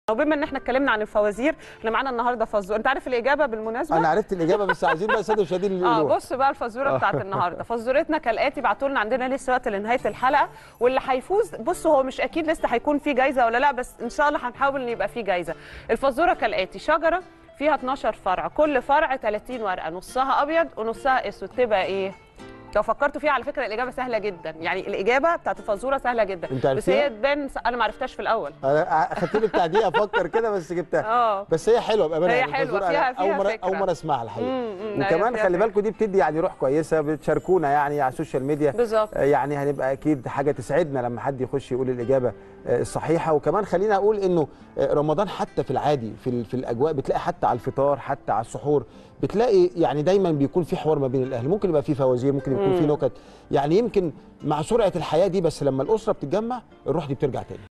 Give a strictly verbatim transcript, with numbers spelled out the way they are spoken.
وبما ان احنا اتكلمنا عن الفوازير، احنا معانا النهارده فزوره. انت عارف الاجابه بالمناسبه؟ انا عرفت الاجابه بس عايزين بقى الساده المشاهدين اللي اه بص بقى الفزوره بتاعت النهارده. فزورتنا كالاتي، بعتوا لنا عندنا لسه وقت لنهايه الحلقه، واللي هيفوز بص هو مش اكيد لسه هيكون في جايزه ولا لا، بس ان شاء الله هنحاول ان يبقى في جايزه. الفزوره كالاتي: شجره فيها اتناشر فرع، كل فرع تلاتين ورقه، نصها ابيض ونصها اسود، تبقى ايه؟ لو فكرتوا فيها على فكره الاجابه سهله جدا، يعني الاجابه بتاعت الفزوره سهله جدا، بس هي تبان انا ما عرفتهاش في الاول. انا اخدت لي بتاع دقيقه افكر كده بس جبتها. اه بس هي حلوه بامانه، هي حلوه فيها فيها اول مره فكرة. اول مره اسمعها الحقيقه. مم، مم، وكمان خلي بالكم دي بتدي يعني روح كويسه، بتشاركونا يعني على السوشيال ميديا بالظبط. يعني هنبقى اكيد حاجه تسعدنا لما حد يخش يقول الاجابه الصحيحه. وكمان خلينا اقول انه رمضان حتى في العادي في في الاجواء بتلاقي حتى على الفطار حتى على السحور بتلاقي يعني دايما بيكون في حوار ما بين الاهل، ممكن يبقى في فوازير، ممكن يكون في نكت، يعني يمكن مع سرعه الحياه دي بس لما الاسره بتتجمع الروح دي بترجع تاني.